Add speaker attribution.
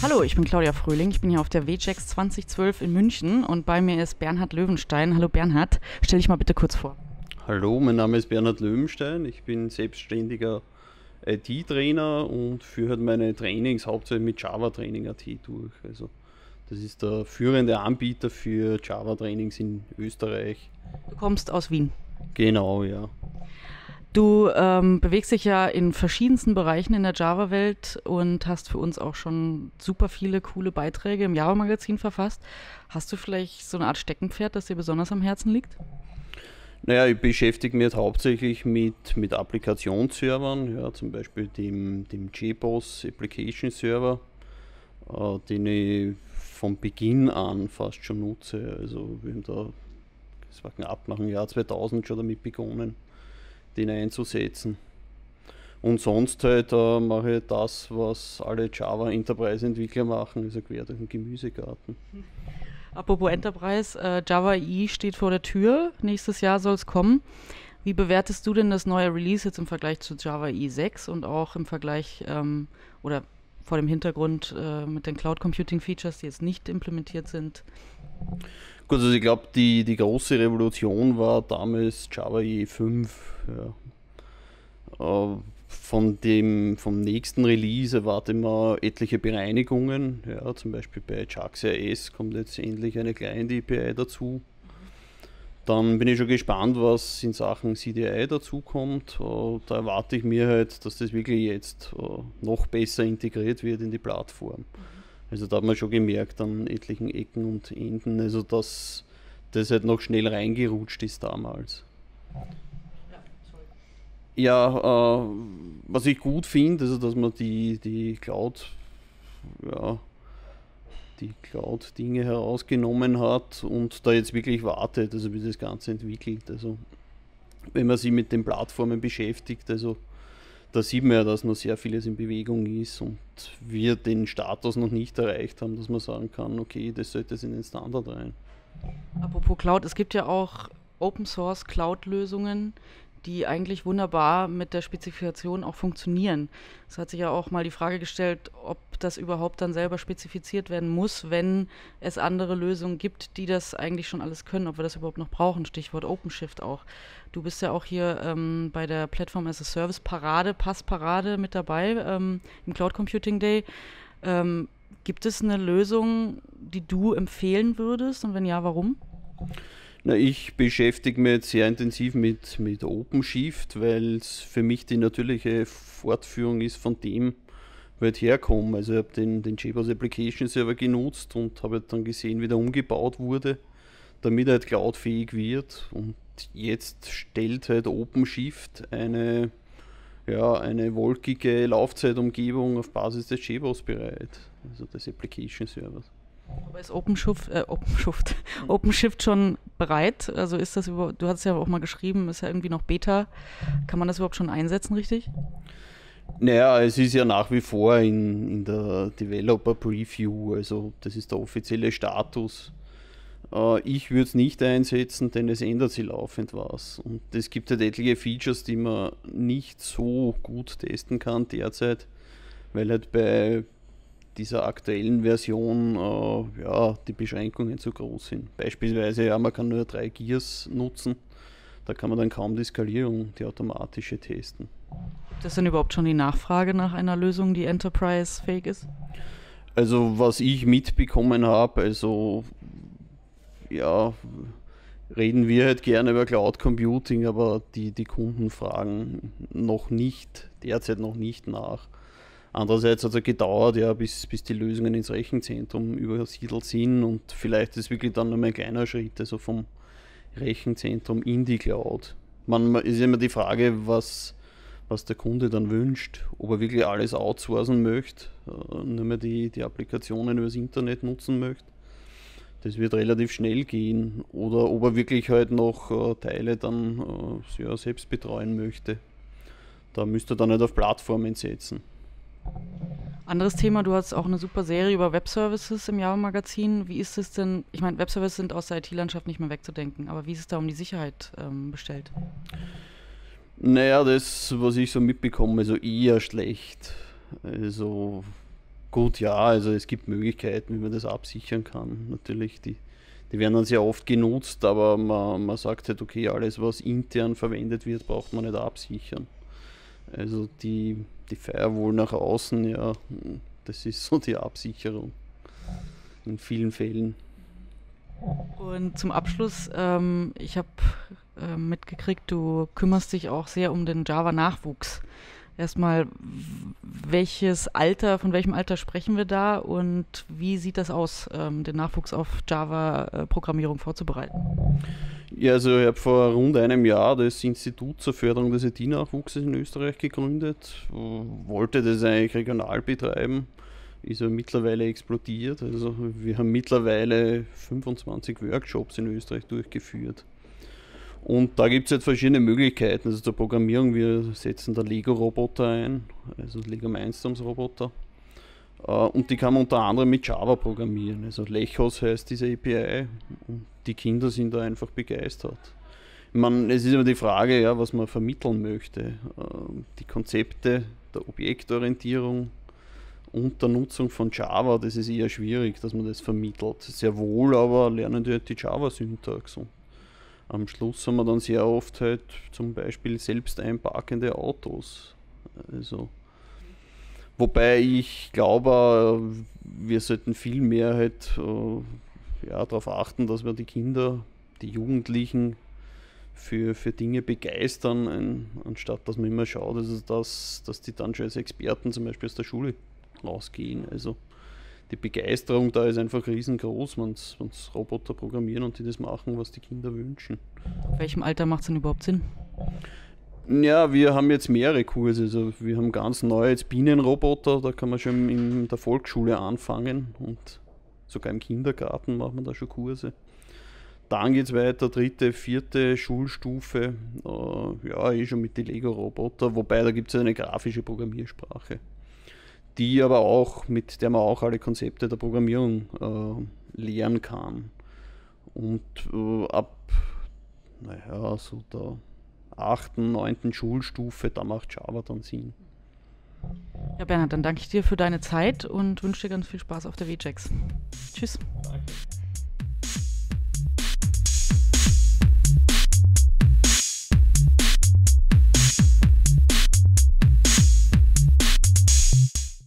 Speaker 1: Hallo, ich bin Claudia Fröhling. Ich bin hier auf der WJAX 2012 in München und bei mir ist Bernhard Löwenstein. Hallo Bernhard, stell dich mal bitte kurz vor.
Speaker 2: Hallo, mein Name ist Bernhard Löwenstein. Ich bin selbstständiger IT-Trainer und führe halt meine Trainings hauptsächlich mit Java Training.at durch. Also das ist der führende Anbieter für Java Trainings in Österreich.
Speaker 1: Du kommst aus Wien.
Speaker 2: Genau, ja.
Speaker 1: Du bewegst dich ja in verschiedensten Bereichen in der Java-Welt und hast für uns auch schon super viele coole Beiträge im Java-Magazin verfasst. Hast du vielleicht so eine Art Steckenpferd, das dir besonders am Herzen liegt?
Speaker 2: Naja, ich beschäftige mich halt hauptsächlich mit Applikationsservern, ja, zum Beispiel dem JBoss Application Server, den ich von Beginn an fast schon nutze. Also wir haben da, das war knapp nach dem Jahr 2000 schon damit begonnen, den einzusetzen. Und sonst halt mache ich das, was alle Java Enterprise Entwickler machen, also quer durch den Gemüsegarten.
Speaker 1: Apropos Enterprise, Java EE steht vor der Tür. Nächstes Jahr soll es kommen. Wie bewertest du denn das neue Release jetzt im Vergleich zu Java EE 6 und auch im Vergleich oder vor dem Hintergrund mit den Cloud Computing Features, die jetzt nicht implementiert sind?
Speaker 2: Gut, also ich glaube, die große Revolution war damals Java EE 5. Ja. Vom nächsten Release erwarten wir etliche Bereinigungen. Ja, zum Beispiel bei JAX-RS kommt jetzt endlich eine Client-API dazu. Dann bin ich schon gespannt, was in Sachen CDI dazu kommt. Da erwarte ich mir halt, dass das wirklich jetzt noch besser integriert wird in die Plattform. Also da hat man schon gemerkt an etlichen Ecken und Enden, also dass das halt noch schnell reingerutscht ist damals. Ja, was ich gut finde, also dass man die Cloud, ja, die Cloud-Dinge herausgenommen hat und da jetzt wirklich wartet, also wie das Ganze entwickelt. Also wenn man sich mit den Plattformen beschäftigt, also da sieht man ja, dass noch sehr vieles in Bewegung ist und wir den Status noch nicht erreicht haben, dass man sagen kann, okay, das sollte jetzt in den Standard rein.
Speaker 1: Apropos Cloud, es gibt ja auch Open Source Cloud-Lösungen, die eigentlich wunderbar mit der Spezifikation auch funktionieren. Es hat sich ja auch mal die Frage gestellt, ob das überhaupt dann selber spezifiziert werden muss, wenn es andere Lösungen gibt, die das eigentlich schon alles können, ob wir das überhaupt noch brauchen. Stichwort OpenShift auch. Du bist ja auch hier bei der Platform as a Service Parade, Passparade mit dabei im Cloud Computing Day. Gibt es eine Lösung, die du empfehlen würdest und wenn ja, warum?
Speaker 2: Na, ich beschäftige mich jetzt sehr intensiv mit OpenShift, weil es für mich die natürliche Fortführung ist von dem, wo ich herkomme. Also ich habe den JBoss Application Server genutzt und habe halt dann gesehen, wie der umgebaut wurde, damit er halt cloudfähig wird. Und jetzt stellt halt OpenShift eine wolkige Laufzeitumgebung auf Basis des JBoss bereit, also des Application Servers.
Speaker 1: Aber ist OpenShift schon bereit? Also ist das überhaupt, du hast ja auch mal geschrieben, ist ja irgendwie noch Beta. Kann man das überhaupt schon einsetzen, richtig?
Speaker 2: Naja, es ist ja nach wie vor in der Developer Preview, also das ist der offizielle Status. Ich würde es nicht einsetzen, denn es ändert sich laufend was. Und es gibt halt etliche Features, die man nicht so gut testen kann derzeit, weil halt bei dieser aktuellen Version die Beschränkungen zu groß sind. Beispielsweise, ja, man kann nur 3 Gears nutzen, da kann man dann kaum die Skalierung, die automatische testen.
Speaker 1: Gibt es denn überhaupt schon die Nachfrage nach einer Lösung, die Enterprise-fähig ist?
Speaker 2: Also was ich mitbekommen habe, also ja, reden wir halt gerne über Cloud Computing, aber die Kunden fragen derzeit noch nicht nach. Andererseits hat es ja gedauert, ja, bis die Lösungen ins Rechenzentrum übersiedelt sind und vielleicht ist es wirklich dann nur ein kleiner Schritt, also vom Rechenzentrum in die Cloud. Man ist immer die Frage, was der Kunde dann wünscht, ob er wirklich alles outsourcen möchte, nur mehr die Applikationen übers Internet nutzen möchte. Das wird relativ schnell gehen oder ob er wirklich halt noch Teile dann selbst betreuen möchte. Da müsste er dann nicht auf Plattformen setzen.
Speaker 1: Anderes Thema, du hast auch eine super Serie über Webservices im Java-Magazin. Wie ist es denn, ich meine, Webservices sind aus der IT-Landschaft nicht mehr wegzudenken, aber wie ist es da um die Sicherheit bestellt?
Speaker 2: Naja, das, was ich so mitbekomme, also eher schlecht. Also Gut, ja, also es gibt Möglichkeiten, wie man das absichern kann. Natürlich, die werden dann sehr oft genutzt, aber man sagt halt, okay, alles, was intern verwendet wird, braucht man nicht absichern. Also die Firewall nach außen, ja, das ist so die Absicherung in vielen Fällen.
Speaker 1: Und zum Abschluss, ich habe mitgekriegt, du kümmerst dich auch sehr um den Java-Nachwuchs. Erstmal, von welchem Alter sprechen wir da und wie sieht das aus, den Nachwuchs auf Java-Programmierung vorzubereiten?
Speaker 2: Ja, also ich habe vor rund einem Jahr das Institut zur Förderung des IT-Nachwuchses in Österreich gegründet, wollte das eigentlich regional betreiben, ist aber mittlerweile explodiert. Also wir haben mittlerweile 25 Workshops in Österreich durchgeführt. Und da gibt es jetzt verschiedene Möglichkeiten. Also zur Programmierung, wir setzen da Lego-Roboter ein, also Lego Mindstorms-Roboter. Und die kann man unter anderem mit Java programmieren. Also Lechos heißt diese API und die Kinder sind da einfach begeistert. Ich meine, es ist immer die Frage, ja, was man vermitteln möchte. Die Konzepte der Objektorientierung und der Nutzung von Java, das ist eher schwierig, dass man das vermittelt. Sehr wohl, aber lernen die halt die Java-Syntax. Und am Schluss haben wir dann sehr oft halt zum Beispiel selbst einparkende Autos. Also, wobei ich glaube, wir sollten viel mehr halt darauf achten, dass wir die Kinder, die Jugendlichen für Dinge begeistern, anstatt dass man immer schaut, dass die dann schon als Experten zum Beispiel aus der Schule rausgehen. Also die Begeisterung da ist einfach riesengroß, wenn es Roboter programmieren und die das machen, was die Kinder wünschen.
Speaker 1: In welchem Alter macht es denn überhaupt Sinn?
Speaker 2: Ja, wir haben jetzt mehrere Kurse. Also wir haben ganz neu jetzt Bienenroboter, da kann man schon in der Volksschule anfangen und sogar im Kindergarten macht man da schon Kurse. Dann geht es weiter, 3., 4. Schulstufe, schon mit den Lego-Roboter, wobei da gibt es eine grafische Programmiersprache, mit der man auch alle Konzepte der Programmierung lehren kann. Und ab so der 8., 9. Schulstufe, da macht Java dann Sinn.
Speaker 1: Ja, Bernhard, dann danke ich dir für deine Zeit und wünsche dir ganz viel Spaß auf der VJax. Tschüss.